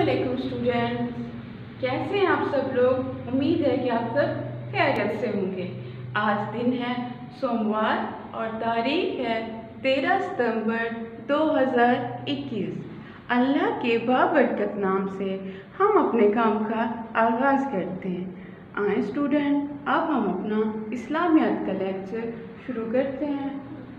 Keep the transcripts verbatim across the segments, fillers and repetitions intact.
अस्सलामुअलैकुम स्टूडेंट्स, कैसे हैं आप सब लोग। उम्मीद है कि आप सब खैरियत से होंगे। आज दिन है सोमवार और तारीख है तेरह सितंबर दो हज़ार इक्कीस। अल्लाह के बाबरकत नाम से हम अपने काम का आगाज़ करते हैं। आए स्टूडेंट, अब हम अपना इस्लामियात का लेक्चर शुरू करते हैं।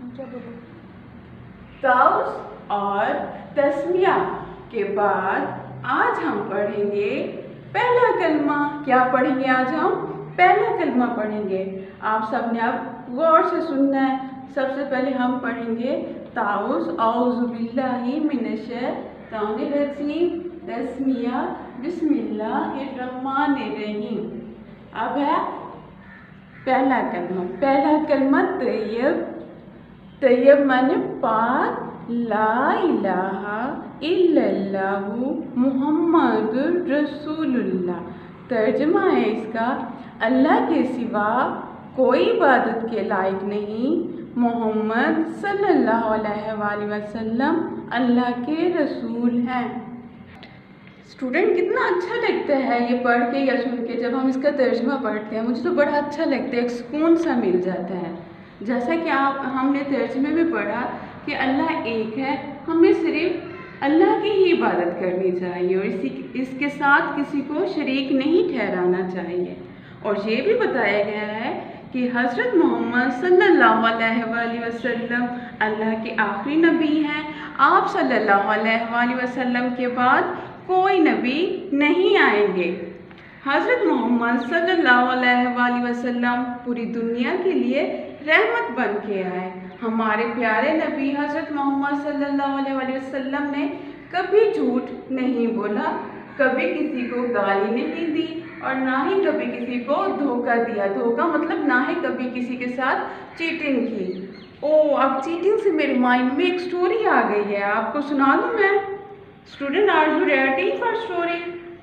ताउस और तस्मिया के बाद आज हम पढ़ेंगे पहला कलमा। क्या पढ़ेंगे आज हम? पहला कलमा पढ़ेंगे। आप सब ने अब गौर से सुनना है। सबसे पहले हम पढ़ेंगे ताउस औज़ु बिल्लाहि मिनश्शैतानिर रजीम तस्मिया बिस्मिल्लाहिर्रहमानिर्रहीम। अब है पहला कलमा। पहला कलमा तैयब। तैयब माने पाक। ला इलाहा इल्लल्लाहु मुहम्मदुर रसूलुल्लाह। तर्जुमा है इसका, अल्लाह के सिवा कोई इबादत के लायक नहीं, मोहम्मद सल्लल्लाहु अलैहि वसल्लम अल्लाह के रसूल हैं। स्टूडेंट, कितना अच्छा लगता है ये पढ़ के या सुन के। जब हम इसका तर्जुमा पढ़ते हैं मुझे तो बड़ा अच्छा लगता है, एक सुकून सा मिल जाता है। जैसा कि आप हमने तर्जुमे में पढ़ा कि अल्लाह एक है, हमें सिर्फ अल्लाह की ही इबादत करनी चाहिए और इसी इसके साथ किसी को शरीक नहीं ठहराना चाहिए। और ये भी बताया गया है कि हज़रत मोहम्मद सल्लल्लाहु अलैहि वसल्लम अल्लाह के आखिरी नबी हैं। आप सल्लल्लाहु अलैहि वसल्लम के बाद कोई नबी नहीं आएंगे। हज़रत मोहम्मद सल्लल्लाहु अलैहि वसल्लम पूरी दुनिया के लिए रहमत बन के आए। हमारे प्यारे नबी हज़रत मोहम्मद सल्लल्लाहु अलैहि वसल्लम ने कभी झूठ नहीं बोला, कभी किसी को गाली नहीं दी और ना ही कभी किसी को धोखा दिया। धोखा मतलब ना ही कभी किसी के साथ चीटिंग की। ओह, अब चीटिंग से मेरे माइंड में एक स्टोरी आ गई है, आपको सुना दूँ मैं। Student, are you ready for story?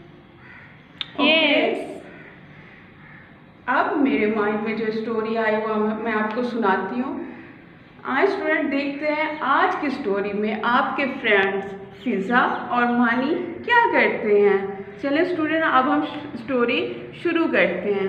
Yes. अब मेरे माइंड में जो स्टोरी आई वो मैं आपको सुनाती हूँ। आज स्टूडेंट देखते हैं आज की स्टोरी में आपके फ्रेंड्स फिज़ा और मानी क्या करते हैं। चलिए स्टूडेंट, अब हम स्टोरी शुरू करते हैं।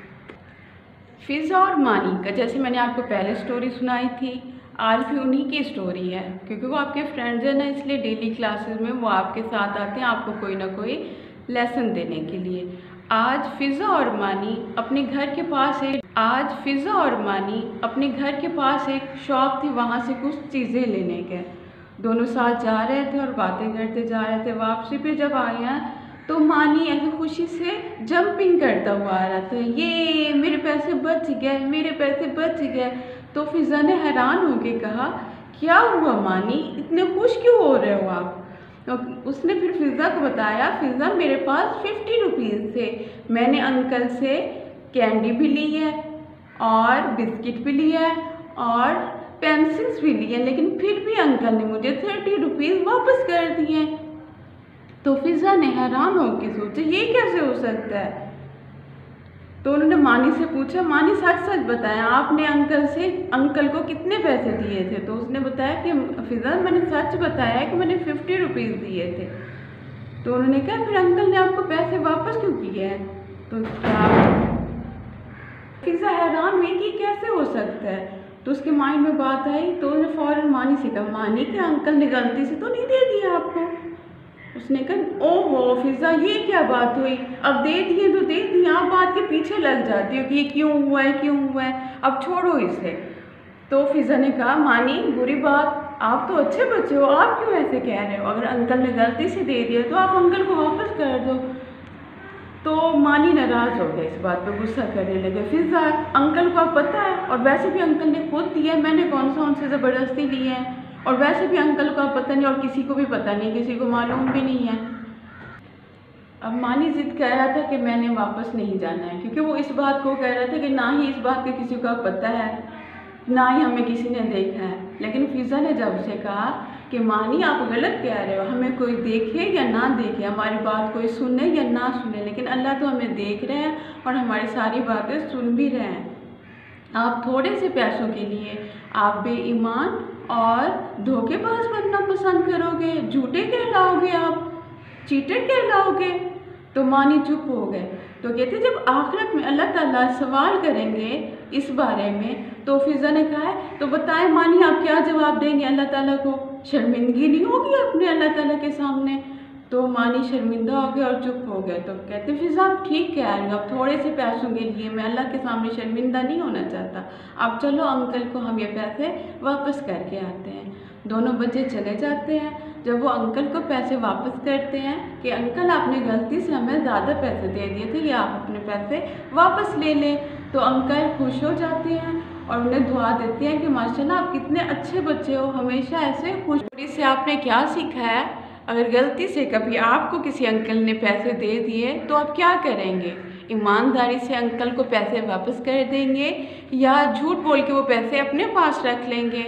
फिज़ा और मानी का, जैसे मैंने आपको पहले स्टोरी सुनाई थी, आज भी उन्हीं की स्टोरी है क्योंकि वो आपके फ्रेंड्स हैं ना, इसलिए डेली क्लासेस में वो आपके साथ आते हैं आपको कोई ना कोई लेसन देने के लिए। आज फिज़ा और मानी अपने घर के पास एक आज फिज़ा और मानी अपने घर के पास एक शॉप थी, वहाँ से कुछ चीज़ें लेने गए। दोनों साथ जा रहे थे और बातें करते जा रहे थे। वापसी पे जब आए हैं तो मानी ऐसे खुशी से जंपिंग करता हुआ आ रहा था, ये मेरे पैसे बच गए, मेरे पैसे बच गए। तो फिज़ा ने हैरान होकर कहा, क्या हुआ मानी, इतने खुश क्यों हो रहे हो आप? तो उसने फिर फिज़ा को बताया, फिज़ा मेरे पास फिफ्टी रुपीज़ थे, मैंने अंकल से कैंडी भी ली है और बिस्किट भी लिया है और पेंसिल्स भी लिए, लेकिन फिर भी अंकल ने मुझे थर्टी रुपीज़ वापस कर दिए। तो फिज़ा ने हैरान होकर सोचा, ये कैसे हो सकता है? तो उन्होंने मानी से पूछा, मानी सच सच बताया, आपने अंकल से अंकल को कितने पैसे दिए थे? तो उसने बताया कि फिज़ा मैंने सच बताया कि मैंने फिफ्टी रुपीज़ दिए थे। तो उन्होंने कहा, फिर अंकल ने आपको पैसे वापस क्यों किए हैं? तो क्या फिज़ा हैरान हुई कि कैसे हो सकता है। तो उसके माइंड में बात आई तो उन्होंने फ़ौरन मानी से कहा, मानी कि अंकल ने गलती से तो नहीं दे दिया आपको? उसने कहा, ओहो फिज़ा, ये क्या बात हुई, अब दे दिए तो दे दिए, आप बात के पीछे लग जाती हो कि ये क्यों हुआ है क्यों हुआ है, अब छोड़ो इसे। तो फिज़ा ने कहा, मानी बुरी बात, आप तो अच्छे बच्चे हो, आप क्यों ऐसे कह रहे हो? अगर अंकल ने गलती से दे दिया तो आप अंकल को वापस कर दो। तो मानी नाराज़ हो गए, इस बात पर गुस्सा करने लगे। फिज़ा, अंकल को आप पता है, और वैसे भी अंकल ने खुद दिया है, मैंने कौन सा उनसे ज़बरदस्ती ली है, और वैसे भी अंकल को आप पता नहीं और किसी को भी पता नहीं, किसी को मालूम भी नहीं है। अब मानी जिद कर रहा था कि मैंने वापस नहीं जाना है, क्योंकि वो इस बात को कह रहा था कि ना ही इस बात का किसी को पता है, ना ही हमें किसी ने देखा है। लेकिन फिज़ा ने जब उसे कहा कि मानी आप गलत कह रहे हो, हमें कोई देखे या ना देखे, हमारी बात कोई सुने या ना सुने, लेकिन अल्लाह तो हमें देख रहे हैं और हमारी सारी बातें सुन भी रहे हैं। आप थोड़े से पैसों के लिए आप बेईमान और धोखेबाज बनना पसंद करोगे, झूठे कहलाओगे आप। चीटर कहलाओगे। तो मानी चुप हो गए। तो कहते जब आखिरत में अल्लाह ताला सवाल करेंगे इस बारे में, तो फिज़ा ने कहा है तो बताएं मानी आप क्या जवाब देंगे अल्लाह ताला को? शर्मिंदगी नहीं होगी अपने अल्लाह ताला के सामने? तो मानी शर्मिंदा हो गए और चुप हो गए। तो कहते फिज़ा आप ठीक कह रहे हो, अब थोड़े से पैसों के लिए मैं अल्लाह के सामने शर्मिंदा नहीं होना चाहता। अब चलो अंकल को हम ये पैसे वापस करके आते हैं। दोनों बच्चे चले जाते हैं। जब वो अंकल को पैसे वापस करते हैं कि अंकल आपने गलती से हमें ज़्यादा पैसे दे दिए थे, या आप अपने पैसे वापस ले लें, तो अंकल खुश हो जाते हैं और उन्हें दुआ देते हैं कि माशाल्लाह आप कितने अच्छे बच्चे हो, हमेशा ऐसे खुश। इससे आपने क्या सीखा है? अगर गलती से कभी आपको किसी अंकल ने पैसे दे दिए तो आप क्या करेंगे? ईमानदारी से अंकल को पैसे वापस कर देंगे या झूठ बोल के वो पैसे अपने पास रख लेंगे?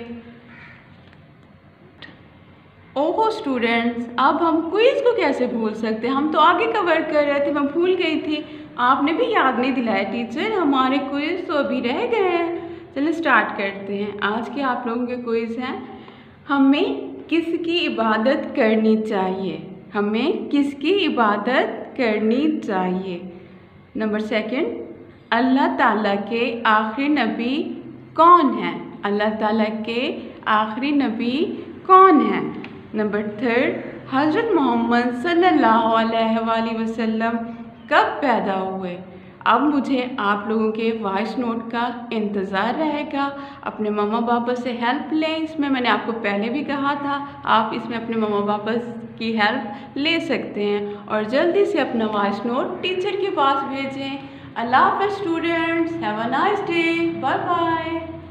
ओहो स्टूडेंट्स, अब हम क्विज़ को कैसे भूल सकते हैं? हम तो आगे कवर कर रहे थे, मैं भूल गई थी। आपने भी याद नहीं दिलाया टीचर, हमारे क्विज़ तो अभी रह गए हैं। चलिए स्टार्ट करते हैं। आज के आप लोगों के क्विज़ हैं, हमें किसकी इबादत करनी चाहिए? हमें किसकी इबादत करनी चाहिए? नंबर सेकंड, अल्लाह ताला के आखिरी नबी कौन हैं? अल्लाह ताला के आखिरी नबी कौन हैं? नंबर थर्ड, हज़रत मोहम्मद सल्लल्लाहु अलैहि वसल्लम कब पैदा हुए? अब मुझे आप लोगों के वॉइस नोट का इंतज़ार रहेगा। अपने मम्मा पापा से हेल्प लें। इसमें मैंने आपको पहले भी कहा था, आप इसमें अपने मम्मा पापा की हेल्प ले सकते हैं और जल्दी से अपना वॉइस नोट टीचर के पास भेजें। अल्लाह हाफ़िज़ students, have a nice day, bye bye.